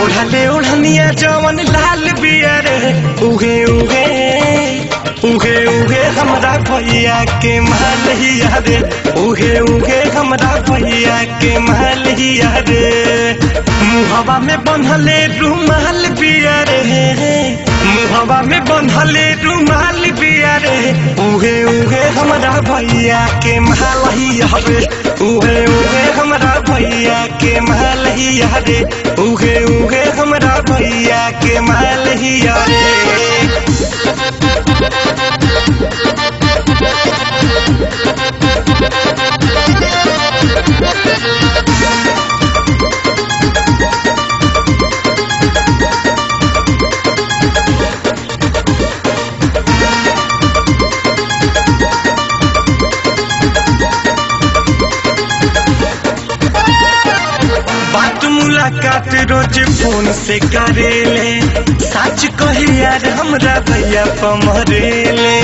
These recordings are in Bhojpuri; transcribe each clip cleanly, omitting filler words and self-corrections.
ओढ़ले ओढ़निया जवन लाल बिया रे उगे उगे उगे उगे हमरा भैया के मालिया रे उगे उगे हमरा भैया के मालिया रे मुहवा में बंधले रुमाल बिया रे मुहवा में बंधले रुमाल बिया रे उगे उगे हमरा भैया के मालिया रे उगे उगे हमरा भैया के मालिया रे उगे उगे हमरा भैया के मालिया रे। मुलाकात रोज फोन से करेले सच कही यार हमरा भैया पमरेले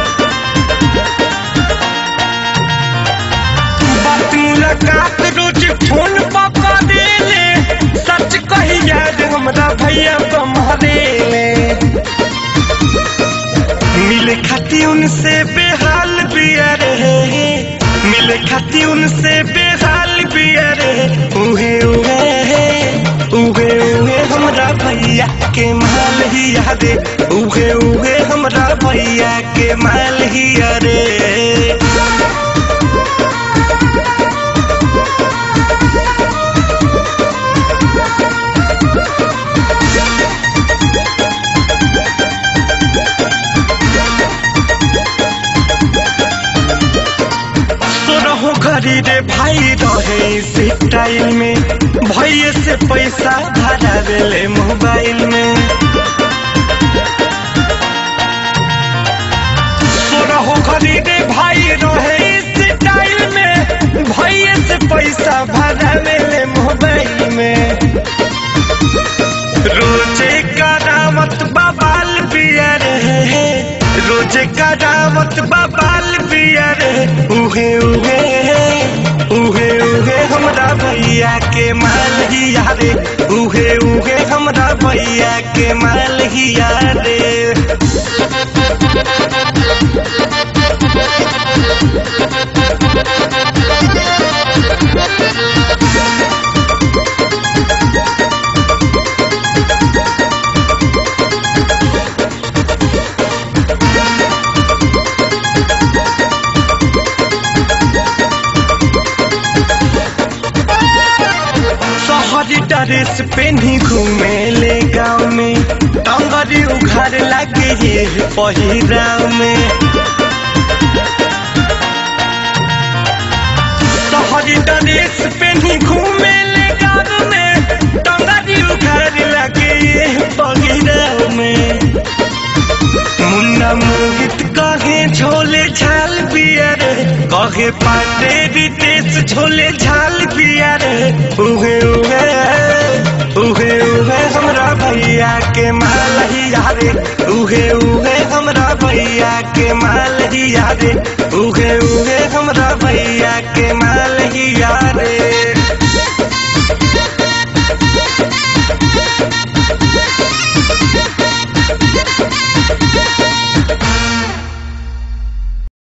बात मुलाकात रोज फोन पर करेले सच कही यार हमरा भैया पमरेले मिले खाती उनसे बेहाल बिया रे मिले खाती उनसे बेहाल बिया रे उहे उहे उगे उगे हमरा भैया के माल ही रे उगे उगे हमरा भैया के माल ही रे। घरी रे भाई रहे स्टाइल में भैया से पैसा भरावेले मोबाइल में सोरहो घरी रे भाई रहे स्टाइल में भैया से पैसा भरावेले मोबाइल में रोजे करावत बाबाल बिया रे रोजे करावत बाबाल बिया रे उहे उहे उहे उहे हमरा भैया के माल ही रे उहे उहे हमरा भैया के माल ही रे। ड्रेस पहनी घूमे ले गाँव में टंगरी उघार लगे ये पहिराव में शहरी ड्रेस पहनी घूमे ले गाँव में टंगरी उघार लगे ये पहिराव में मुन्ना मोहित कहे झोले झाल बिया रे कहे पांडे रितेश झोले झाल बिया रे उहे उहे उहे उहे हमरा भैया के माल ही रे उहे उहे हमरा भैया के माल ही रे।